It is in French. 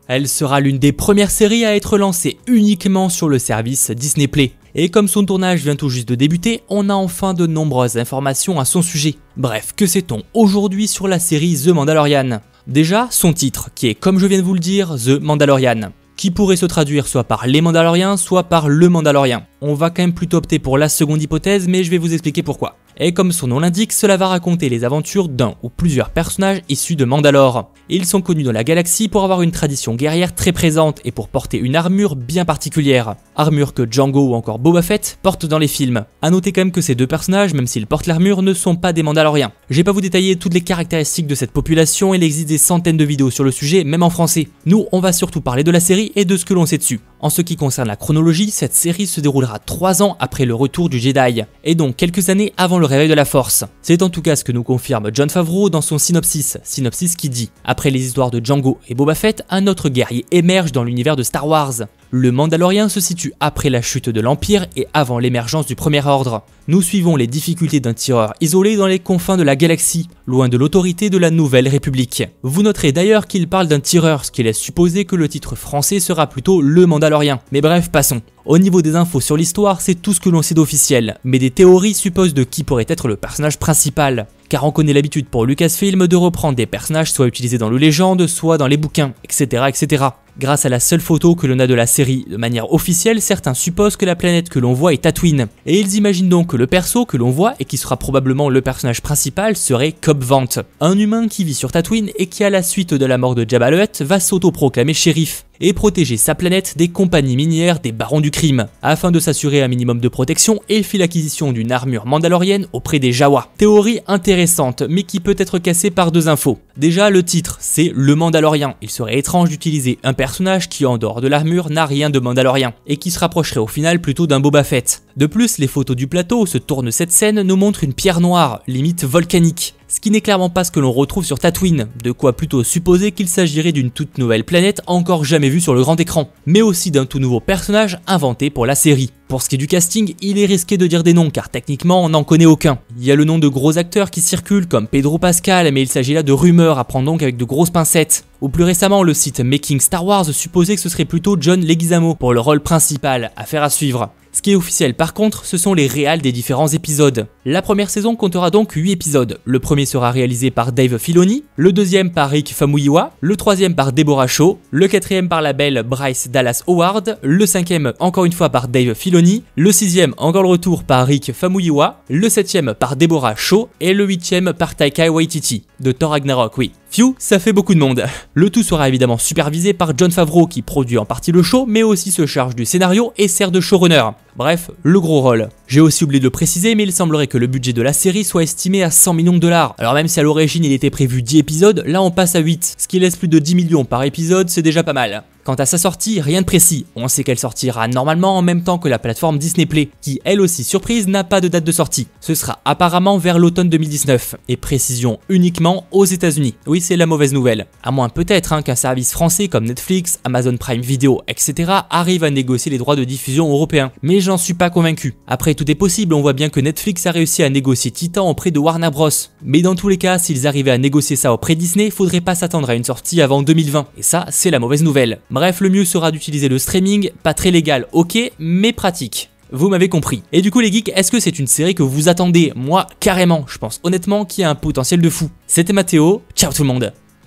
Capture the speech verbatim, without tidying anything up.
Elle sera l'une des premières séries à être lancée uniquement sur le service Disney Play. Et comme son tournage vient tout juste de débuter, on a enfin de nombreuses informations à son sujet. Bref, que sait-on aujourd'hui sur la série The Mandalorian? Déjà, son titre, qui est comme je viens de vous le dire, The Mandalorian, qui pourrait se traduire soit par les Mandaloriens, soit par le Mandalorien. On va quand même plutôt opter pour la seconde hypothèse, mais je vais vous expliquer pourquoi. Et comme son nom l'indique, cela va raconter les aventures d'un ou plusieurs personnages issus de Mandalore. Ils sont connus dans la galaxie pour avoir une tradition guerrière très présente et pour porter une armure bien particulière. Armure que Django ou encore Boba Fett portent dans les films. A noter quand même que ces deux personnages, même s'ils portent l'armure, ne sont pas des Mandaloriens. Je vais pas vous détailler toutes les caractéristiques de cette population, il existe des centaines de vidéos sur le sujet, même en français. Nous, on va surtout parler de la série et de ce que l'on sait dessus. En ce qui concerne la chronologie, cette série se déroulera trois ans après le retour du Jedi, et donc quelques années avant le réveil de la Force. C'est en tout cas ce que nous confirme Jon Favreau dans son synopsis, synopsis qui dit « Après les histoires de Django et Boba Fett, un autre guerrier émerge dans l'univers de Star Wars. Le Mandalorien se situe après la chute de l'Empire et avant l'émergence du Premier Ordre. Nous suivons les difficultés d'un tireur isolé dans les confins de la galaxie, loin de l'autorité de la Nouvelle République. Vous noterez d'ailleurs qu'il parle d'un tireur, ce qui laisse supposer que le titre français sera plutôt Le Mandalorien. Mais bref, passons. Au niveau des infos sur l'histoire, c'est tout ce que l'on sait d'officiel, mais des théories supposent de qui pourrait être le personnage principal. Car on connaît l'habitude pour Lucasfilm de reprendre des personnages soit utilisés dans le Légende, soit dans les bouquins, et cetera et cetera. Grâce à la seule photo que l'on a de la série de manière officielle, certains supposent que la planète que l'on voit est Tatooine. Et ils imaginent donc que le perso que l'on voit, et qui sera probablement le personnage principal, serait Cobb Vanth, un humain qui vit sur Tatooine et qui à la suite de la mort de Jabba le Hutt va s'autoproclamer shérif et protéger sa planète des compagnies minières des barons du crime. Afin de s'assurer un minimum de protection, il fit l'acquisition d'une armure mandalorienne auprès des Jawa. Théorie intéressante, mais qui peut être cassée par deux infos. Déjà, le titre, c'est Le Mandalorien. Il serait étrange d'utiliser un personnage qui, en dehors de l'armure, n'a rien de mandalorien, et qui se rapprocherait au final plutôt d'un Boba Fett. De plus, les photos du plateau où se tourne cette scène nous montrent une pierre noire, limite volcanique. Ce qui n'est clairement pas ce que l'on retrouve sur Tatooine, de quoi plutôt supposer qu'il s'agirait d'une toute nouvelle planète encore jamais vue sur le grand écran, mais aussi d'un tout nouveau personnage inventé pour la série. Pour ce qui est du casting, il est risqué de dire des noms car techniquement on n'en connaît aucun. Il y a le nom de gros acteurs qui circulent comme Pedro Pascal, mais il s'agit là de rumeurs à prendre donc avec de grosses pincettes. Ou plus récemment, le site Making Star Wars supposait que ce serait plutôt John Leguizamo pour le rôle principal, affaire à suivre. Ce qui est officiel par contre, ce sont les réals des différents épisodes. La première saison comptera donc huit épisodes. Le premier sera réalisé par Dave Filoni, le deuxième par Rick Famuyiwa, le troisième par Deborah Shaw, le quatrième par la belle Bryce Dallas Howard, le cinquième encore une fois par Dave Filoni, le sixième encore le retour par Rick Famuyiwa, le septième par Deborah Shaw et le huitième par Taika Waititi, de Thor Ragnarok, oui. Phew, ça fait beaucoup de monde. Le tout sera évidemment supervisé par Jon Favreau qui produit en partie le show mais aussi se charge du scénario et sert de showrunner. Bref, le gros rôle. J'ai aussi oublié de le préciser mais il semblerait que le budget de la série soit estimé à cent millions de dollars. Alors même si à l'origine il était prévu dix épisodes, là on passe à huit, ce qui laisse plus de dix millions par épisode, c'est déjà pas mal. Quant à sa sortie, rien de précis. On sait qu'elle sortira normalement en même temps que la plateforme Disney Play, qui elle aussi surprise n'a pas de date de sortie. Ce sera apparemment vers l'automne deux mille dix-neuf, et précision uniquement aux États-Unis. Oui, c'est la mauvaise nouvelle. À moins peut-être hein, qu'un service français comme Netflix, Amazon Prime Video, et cetera arrive à négocier les droits de diffusion européens. Mais j'en suis pas convaincu. Après tout est possible, on voit bien que Netflix a réussi à négocier Titan auprès de Warner Bros. Mais dans tous les cas, s'ils arrivaient à négocier ça auprès de Disney, faudrait pas s'attendre à une sortie avant deux mille vingt. Et ça, c'est la mauvaise nouvelle. Bref, le mieux sera d'utiliser le streaming, pas très légal, ok, mais pratique. Vous m'avez compris. Et du coup les geeks, est-ce que c'est une série que vous attendez? Moi, carrément, je pense honnêtement qu'il y a un potentiel de fou. C'était Mathéo, ciao tout le monde.